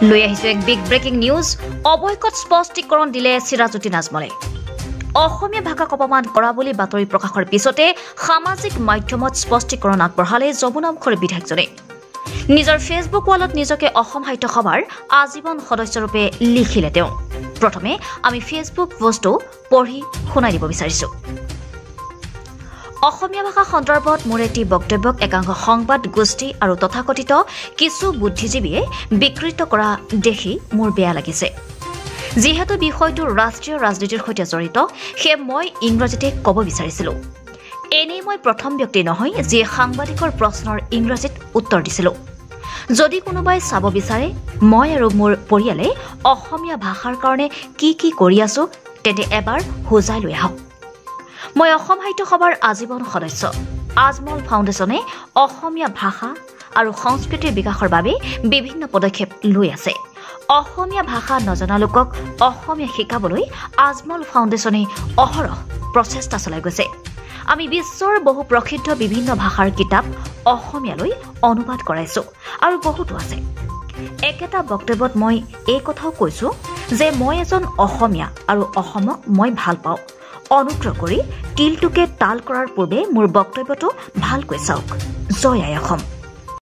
লৈ আহিছো এক বিগ ব্ৰেকিং নিউজ অবৈকট স্পষ্টীকৰণ দিলে সিৰাজউদ্দিন আজমলে অসমীয়া ভাষাক অপমান কৰা বুলি বাতৰি প্ৰকাশৰ পিছতে সামাজিক মাধ্যমত স্পষ্টীকৰণ আগবঢ়ালে যমুনামুখৰ বিধায়কজনে নিজৰ ফেসবুক ৱালত নিজকে অসম সাহিত্য সভাৰ আজীৱন সদস্যৰূপে লিখিলে তেওঁ প্ৰথমে আমি ফেসবুক পোষ্টটো পঢ়ি শুনাই দিব বিচাৰিছো অসমীয়া ভাষা সন্দৰ্ভত মোৰ এটি বক্তব্যক একাংশ সংবাদ গোষ্ঠী আৰু তথাকথিত কিছু বুদ্ধিজীৱীয়ে বিকৃত কৰা দেখি মোৰ বেয়া লাগিছে যিহেতু বিষয়টো ৰাষ্ট্ৰীয় ৰাজনীতিৰ সৈতে জড়িত হে মই ইংৰাজীতে ক'ব বিচাৰিছিলো এনেই মই প্ৰথম ব্যক্তি নহয় যি সাংবাদিকৰ প্ৰশ্নৰ ইংৰাজীত উত্তৰ দিছিলো যদি কোনোবাই চাব বিচাৰে মই আৰু মোৰ পৰিয়ালে অসমীয়া ভাষাৰ কাৰণে কি কৰি আছো তেতে এবাৰ হোজাই লৈ আহক মই অসম সাহিত্য সভাৰ আজীৱন সদস্য আজমল ফাউণ্ডেশ্যনে অসমীয়া ভাষা আৰু সংস্কৃতিৰ বিকাশৰ বাবে বিভিন্ন পদক্ষেপ লৈ আছে অসমীয়া ভাষা নজনা লোকক অসমীয়া শিকাবলৈ আজমল ফাউণ্ডেশ্যনে অহৰহ প্ৰচেষ্টা চলাই গৈছে আমি বিশ্বৰ বহু প্ৰসিদ্ধ বিভিন্ন ভাষাৰ কিতাপ অসমীয়ালৈ অনুবাদ কৰাইছো আৰু বহুতো আছে একেটা বক্তব্যত মই এই কথাও কৈছো যে মই এজন অসমীয়া আৰু অসমক মই ভাল পাওঁ অনুগ্ৰহ কৰি তিলটোকে তাল কৰাৰ পূৰ্বে মোৰ বক্তব্যটো ভালকৈ চাওক জয় আই অসম